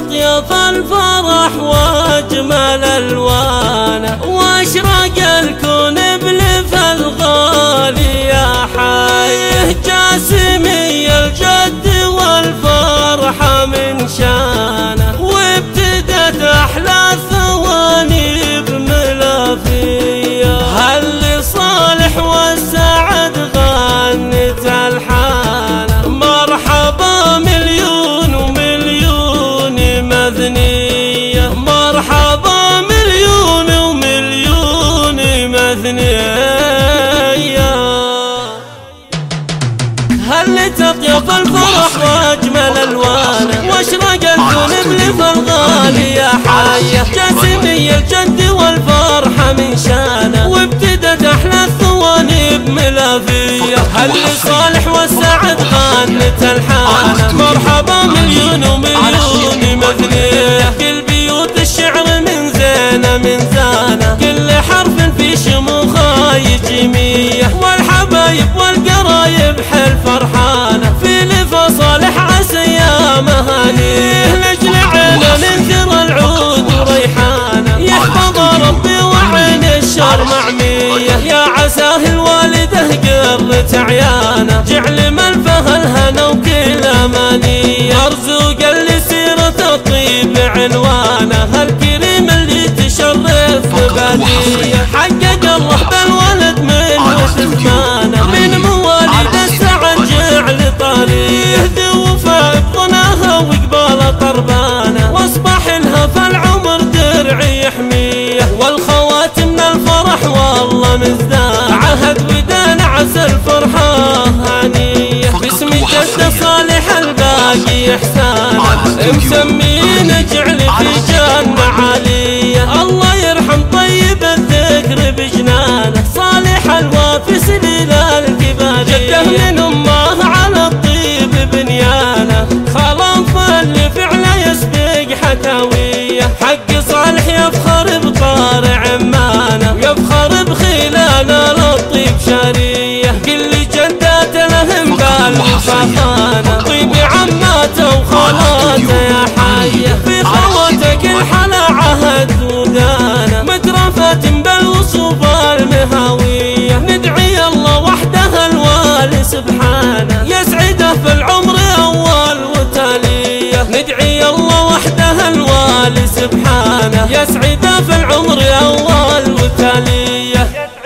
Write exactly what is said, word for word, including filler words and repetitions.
أطيب الفرح وأجمل ألوانه، وأشرق الكون بلف الغالي يا حي. جاسمي الجد والفرحة من شانه، وابتدت أحلى الثواني بملافيه. هل صالح والسعد غنت الحانه، مرحبا مليون ومليون مثنية، مرحبا مليون ومليون مثنية. هل تطيب الفرح واجمل الوانه، واشرق الكون بلف الغالي يا حيه. جاسمي الجد والفرحه من شانه، وابتدت احلى الثواني بملافيه. هل صالح والسعد غنت الحانه، مرحبا مليون ومليون مثنيه. كل بيوت الشعر من زينه من زانه، كل حرف في شموخه يجي ميه. والحبايب والقرايب حل فرحانه، في لفا صالح عسى يا مهانيه. لجل عينه ننثر العود وريحانه، يحفظ ربي وعين الشر معميه. يا عساه الوالده قرت عيانه، جعل منفها الهنا وكل امانيه. مرزوق اللي سيرة الطيب عنوانه، هالكريم اللي تشرف بباديه. حقق الله بالولد من وثمانه، من مواليد السعد جعل طريه. ذوفا بطناها وقبال طربانه، واصبح لها فالعمر درعي يحميه. والخواتم من الفرح والله مزدان، عهد ودان عسى الفرحه هانيه. باسم جد صالح الباقي احسانه، مسمين جعل في جنه عاليه. الله يرحم طيب الذكر بجنانه، صالح الوافي سليل الكباريه. جده من امه على الطيب بنيانه، خلاف اللي فعله يسبق حكاويه. حق صالح يفخر بطارع عمانه، ويفخر بخيلانه للطيب شاريه. كل جدات لهم بالوفاخانه، طيب عماته وخالاته يا حيه. في خواتك الحلا عهد ودانه، مترفة بالوصوف المهاويه. ندعي الله وحده الوالي سبحانه، يسعده في العمر اول وتاليه. ندعي الله وحده الوالي سبحانه، يسعده في العمر اول وتاليه.